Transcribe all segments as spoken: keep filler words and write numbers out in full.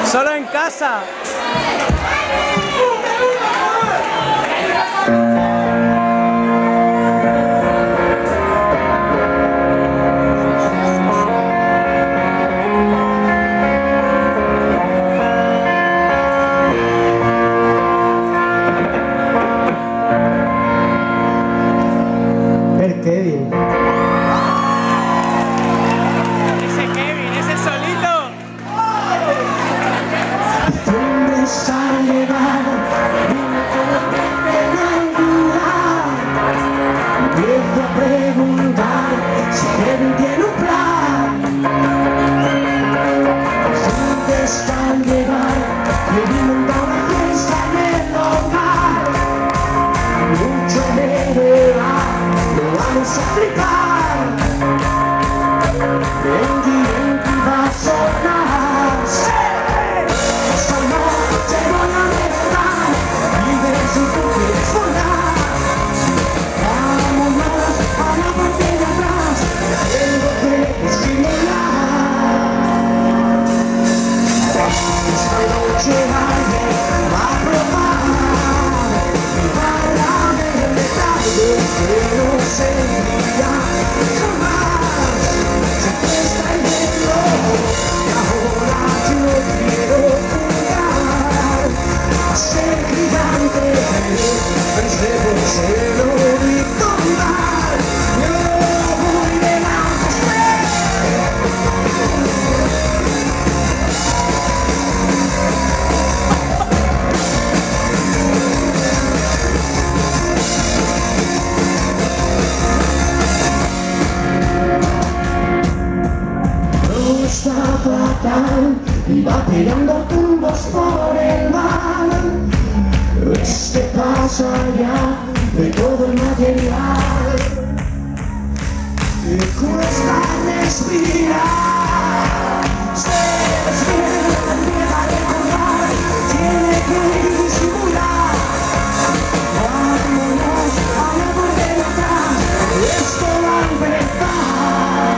Solo en casa. El Kevin. Ese Kevin, ese solito. ¿Dónde está llegado? Dime cómo te penalidad. Empiezo a preguntar si Kevin tiene un plan. ¿Dónde está llegado? Kevin monta una fiesta en el hogar. Mucho me verá, lo vamos a flipar. Benji, Benji va a sonar. ¡Sí! Esta noche voy a mejorar y ver si tú quieres volar. Vámonos a la parte de atrás, tengo que estimular. Esta noche alguien va a probar mi barra de metal que no sentía jamás. Se te está yendo y ahora yo quiero jugar a ser gigante, pensé por serlo y tomar. Yo voy delante. No está fatal y va tirando tumbos por el mar. Este pasa ya de todo el material. Te cuesta respirar. Se despierta, empieza a recordar. Tiene que disimular. Vámonos a la parte de atrás. Esto va a empezar.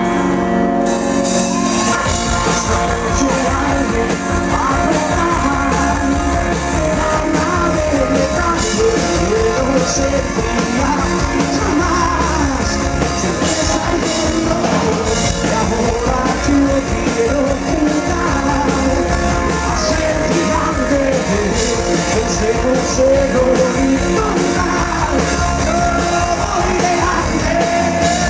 Esta noche alguien va a probar la nave de tanto que no se fría jamás. Se te está yendo y ahora yo quiero jugar a ser gigante, pensé por serlo y tomar. Yo voy delante.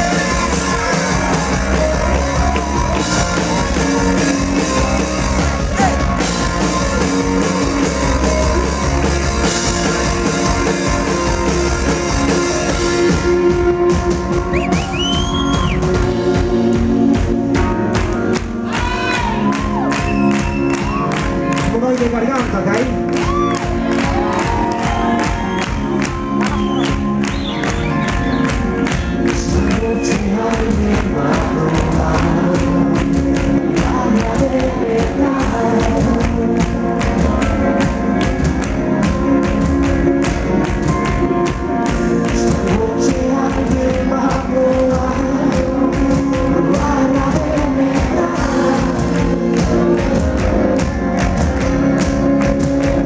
¿Cómo hay de garganta, acá ahí? Esta noche alguien va a probar la de verdad. Esta noche alguien va a probar la de verdad.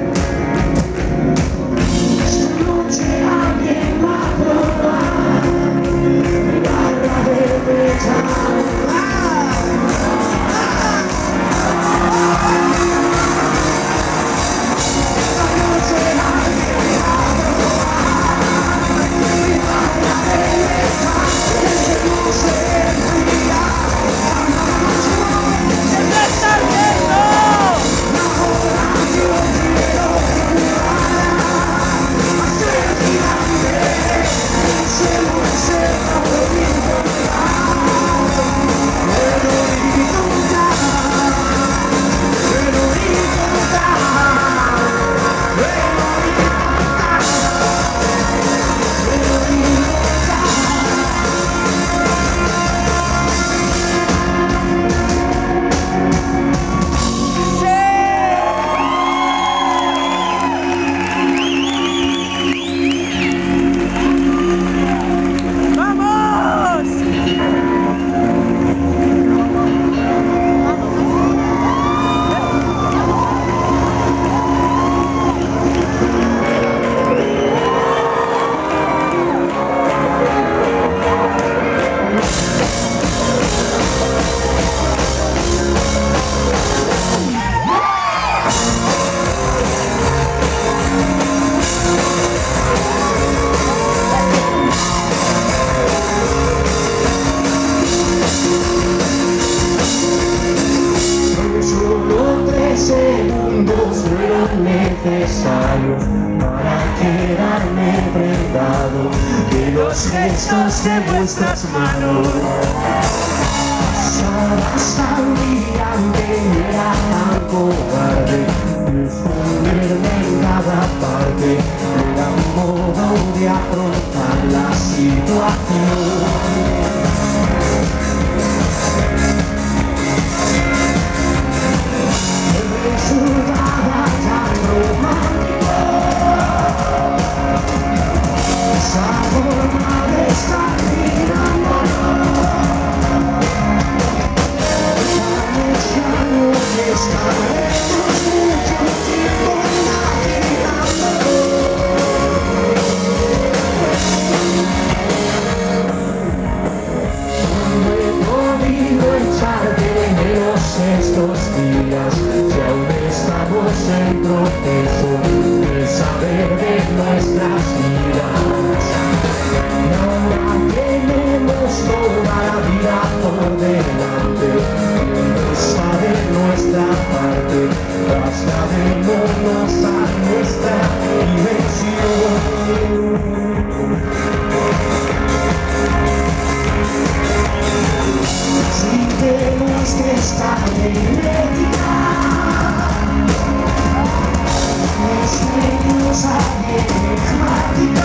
segundos fueron necesarios para quedarme prendado de los gestos de vuestras manos. Pasabas tan brillante y era tan cobarde, esconderme en cada parte, era un modo de afrontar la situación. Resultaba tan romántico esa forma de estar mirándonos. Tan extraño que estaremos mucho tiempo imaginándolo. No he podido echarte de menos estos días, si aún estamos en proceso de saber de nuestras vidas. Y ahora tenemos toda la vida por delante, y está de nuestra parte, trasladémonos a nuestra dimensión. Si tenemos que estar enigmática, es enigmática.